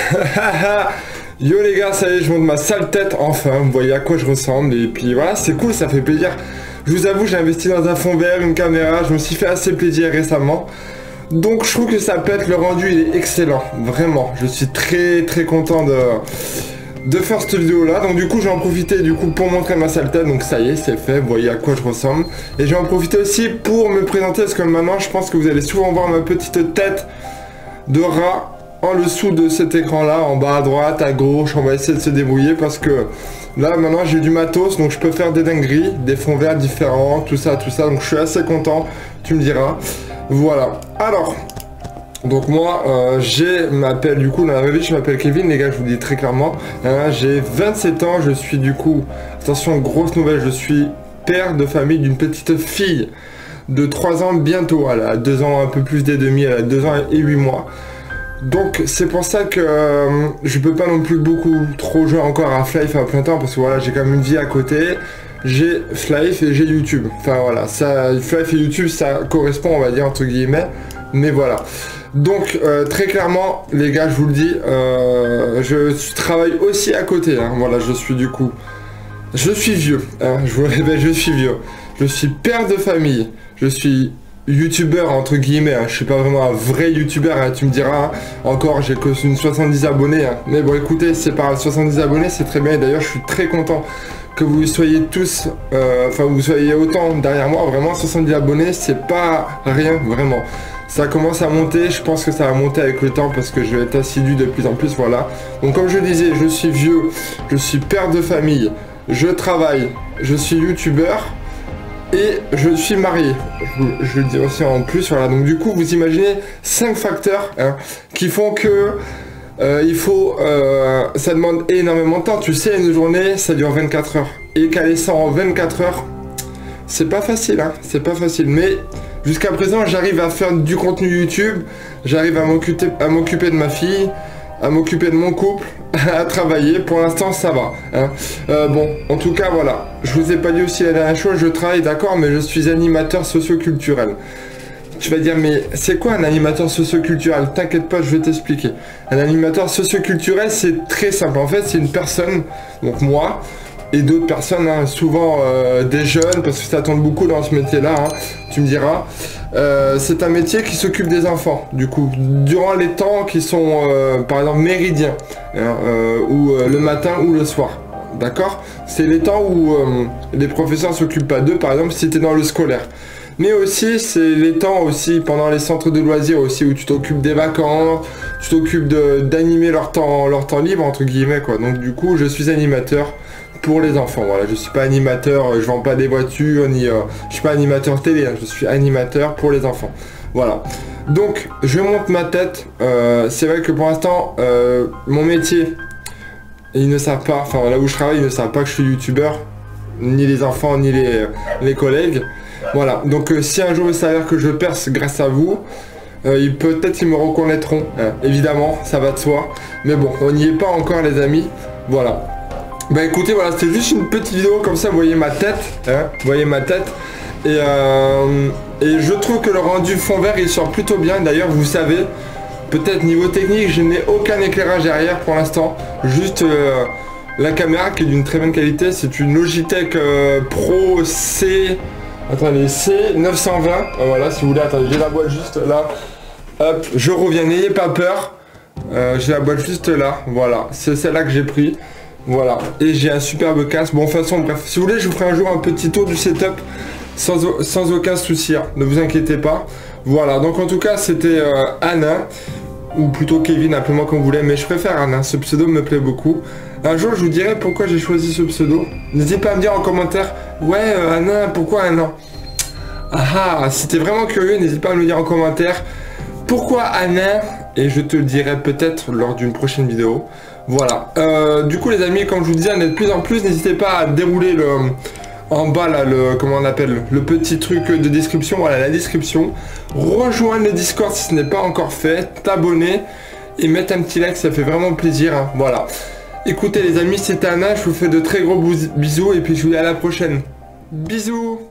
Yo les gars, ça y est, je monte ma sale tête, enfin, vous voyez à quoi je ressemble, et puis voilà, c'est cool, ça fait plaisir. Je vous avoue, j'ai investi dans un fond vert, une caméra, je me suis fait assez plaisir récemment. Donc je trouve que ça pète, le rendu il est excellent, vraiment. Je suis très content de faire cette vidéo là. Donc du coup je vais en profiter pour montrer ma sale tête. Donc ça y est, c'est fait, vous voyez à quoi je ressemble. Et je vais en profiter aussi pour me présenter, parce que maintenant je pense que vous allez souvent voir ma petite tête de rat en dessous de cet écran là, en bas à droite, à gauche. On va essayer de se débrouiller parce que là maintenant j'ai du matos, donc je peux faire des dingueries, des fonds verts différents, tout ça. Donc je suis assez content, tu me diras. Voilà, alors, donc moi, je m'appelle du coup, dans la vraie vie, je m'appelle Kevin, les gars, je vous dis très clairement, hein, j'ai 27 ans, je suis du coup, attention, grosse nouvelle, je suis père de famille d'une petite fille de 3 ans bientôt, elle a 2 ans, un peu plus des demi, elle a 2 ans et 8 mois. Donc c'est pour ça que je peux pas non plus trop jouer encore à Flife à plein temps, parce que voilà, j'ai quand même une vie à côté. J'ai Flife et j'ai YouTube. Enfin voilà, ça, Flife et YouTube, ça correspond, on va dire, entre guillemets. Mais voilà. Donc, très clairement, les gars, je vous le dis, je travaille aussi à côté. Hein, voilà, je suis du coup... Je suis vieux. Hein, je vous le répète, je suis vieux. Je suis père de famille. Je suis youtubeur, entre guillemets. Hein, je suis pas vraiment un vrai youtubeur, hein, tu me diras. Hein, encore, j'ai que une 70 abonnés. Hein, mais bon, écoutez, c'est pas 70 abonnés, c'est très bien. Et d'ailleurs, je suis très content que vous soyez tous, vous soyez autant derrière moi, vraiment 70 abonnés, c'est pas rien, vraiment. Ça commence à monter, je pense que ça va monter avec le temps parce que je vais être assidu de plus en plus, voilà. Donc comme je disais, je suis vieux, je suis père de famille, je travaille, je suis youtubeur et je suis marié. Je le dis aussi en plus, voilà. Donc du coup, vous imaginez 5 facteurs hein, qui font que... ça demande énormément de temps. Tu sais, une journée, ça dure 24 heures. Et caler ça en 24 heures, c'est pas facile, hein. C'est pas facile. Mais jusqu'à présent, j'arrive à faire du contenu YouTube. J'arrive à m'occuper de ma fille, à m'occuper de mon couple, à travailler. Pour l'instant, ça va. Hein. Bon, en tout cas, voilà. Je vous ai pas dit aussi la dernière chose. Je travaille, d'accord, mais je suis animateur socio-culturel. Tu vas dire, mais c'est quoi un animateur socio-culturel? T'inquiète pas, je vais t'expliquer. Un animateur socio-culturel, c'est très simple. En fait, c'est une personne, donc moi, et d'autres personnes, hein, souvent des jeunes, parce que ça tombe beaucoup dans ce métier-là, hein, tu me diras. C'est un métier qui s'occupe des enfants, du coup, durant les temps qui sont, par exemple, méridiens, hein, ou le matin ou le soir. D'accord? C'est les temps où les professeurs ne s'occupent pas d'eux, par exemple, si tu es dans le scolaire. Mais aussi, c'est les temps aussi, pendant les centres de loisirs aussi, où tu t'occupes des vacances, tu t'occupes d'animer leur temps libre, entre guillemets, quoi. Donc du coup, je suis animateur pour les enfants, voilà. Je suis pas animateur, je vends pas des voitures, ni... je suis pas animateur télé, hein, je suis animateur pour les enfants. Voilà. Donc, je monte ma tête. C'est vrai que pour l'instant, mon métier, ils ne savent pas, enfin là où je travaille, ils ne savent pas que je suis youtubeur, ni les enfants, ni les collègues. Voilà, donc si un jour il s'avère que je perce grâce à vous, peut-être ils me reconnaîtront, hein. Évidemment, ça va de soi. Mais bon, on n'y est pas encore les amis, voilà. Bah écoutez, voilà, c'était juste une petite vidéo, comme ça vous voyez ma tête, hein, vous voyez ma tête. Et je trouve que le rendu fond vert il sort plutôt bien, d'ailleurs vous savez, peut-être niveau technique, je n'ai aucun éclairage derrière pour l'instant, juste... la caméra qui est d'une très bonne qualité, c'est une Logitech Pro C... Attendez, C920, voilà, si vous voulez, attendez, j'ai la boîte juste là. Hop, je reviens, n'ayez pas peur. J'ai la boîte juste là, voilà, c'est celle-là que j'ai pris. Voilà, et j'ai un superbe casque. Bon, de toute façon, bref, si vous voulez, je vous ferai un jour un petit tour du setup sans aucun souci, hein, ne vous inquiétez pas. Voilà, donc en tout cas, c'était Anna, ou plutôt Kevin, appelez-moi comme vous voulez, mais je préfère Anna, ce pseudo me plaît beaucoup. Un jour, je vous dirai pourquoi j'ai choisi ce pseudo. N'hésitez pas à me dire en commentaire, ouais, Anna, pourquoi Anna? Ah, si t'es vraiment curieux, n'hésite pas à me le dire en commentaire. Pourquoi Anna? Et je te le dirai peut-être lors d'une prochaine vidéo. Voilà. Du coup, les amis, comme je vous disais, de plus en plus, n'hésitez pas à dérouler en bas là, comment on appelle, le petit truc de description, voilà, la description. Rejoindre le Discord si ce n'est pas encore fait, t'abonner et mettre un petit like, ça fait vraiment plaisir, hein. Voilà. Écoutez les amis, c'était Anna, je vous fais de très gros bisous et puis je vous dis à la prochaine. Bisous.